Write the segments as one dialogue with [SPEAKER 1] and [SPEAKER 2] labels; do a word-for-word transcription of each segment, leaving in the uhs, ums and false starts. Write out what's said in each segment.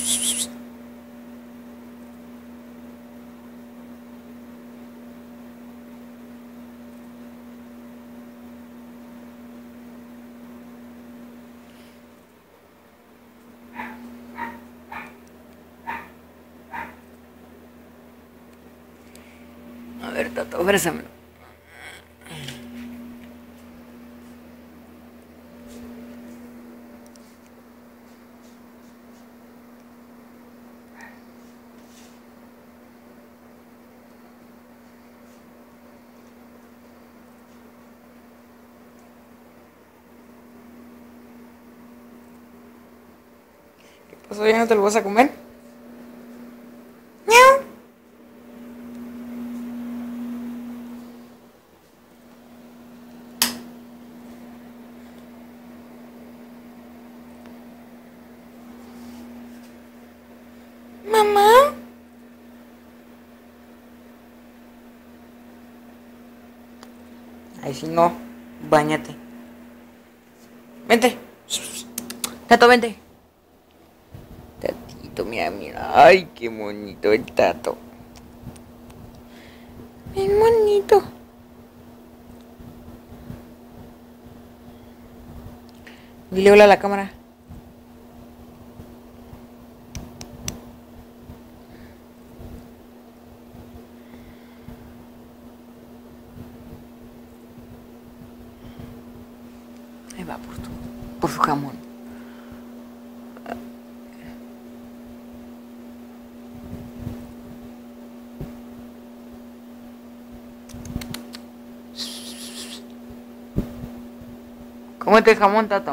[SPEAKER 1] A ver, Tato, ofrécemelo. ¿Qué pasó? ¿Ya no te lo vas a comer? ¡Miau! ¿Mamá? Ay, si no, báñate. Vente. Tato, vente. Tatito, mira, mira. Ay, qué bonito el Tato. Bien bonito. Dile hola a la cámara. Ahí va por tu, por su jamón. Cómete el jamón, Tato.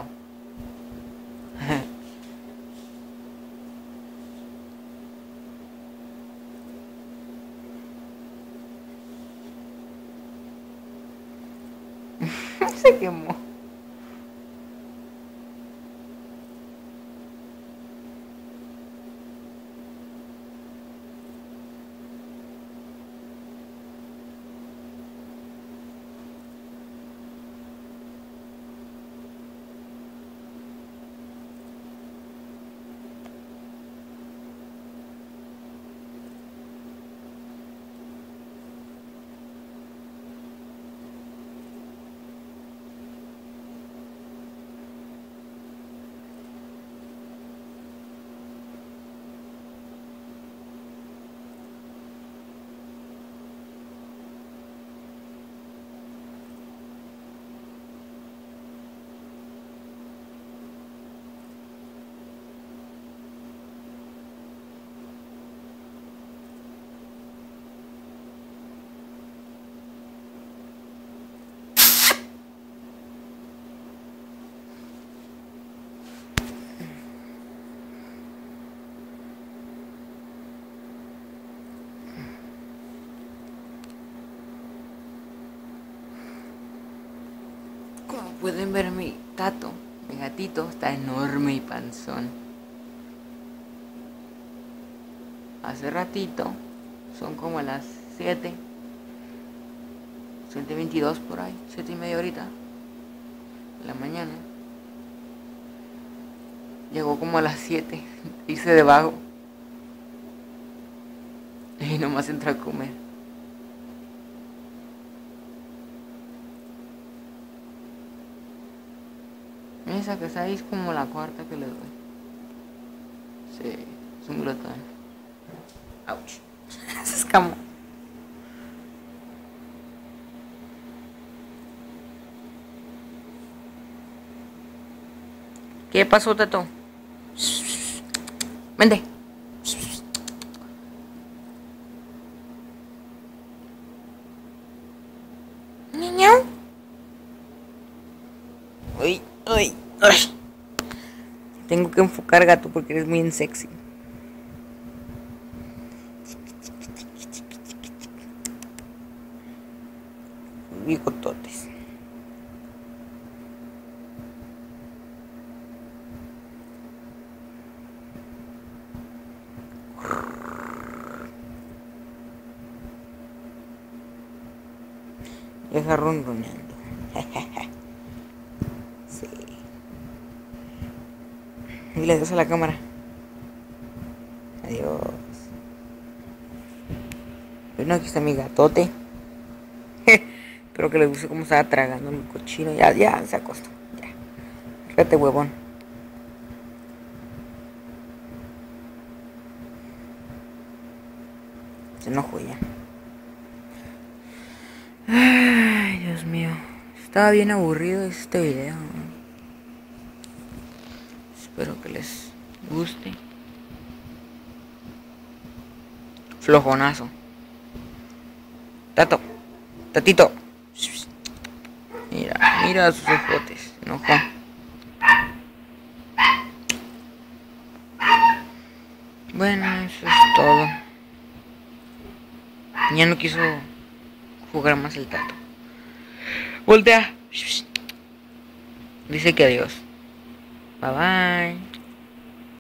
[SPEAKER 1] Se quemó. Como pueden ver, mi Tato, mi gatito, está enorme y panzón. Hace ratito, son como las siete, siete veintidós por ahí, siete y media ahorita, de la mañana. Llegó como a las siete, hice debajo y nomás entró a comer. Esa que está ahí es como la cuarta que le doy. Sí, es un glotón. Ouch. Se escamó. ¿Qué pasó, Tato? Vente. Niño. Uy, uy, uy. Tengo que enfocar, gato, porque eres muy sexy. Bigototes. Deja ronroneando. Sí. Y le das a la cámara. Adiós. Bueno, aquí está mi gatote. Espero que les guste cómo estaba tragando mi cochino. Ya, ya, se acostó. Ya. Fíjate, huevón. Se enojó ya. Ay, Dios mío. Estaba bien aburrido este video. Espero que les guste. Flojonazo. Tato. Tatito. Mira, mira sus ojotes. Se enojó. Bueno, eso es todo. Ya no quiso jugar más el Tato. Voltea. Dice que adiós. Bye bye.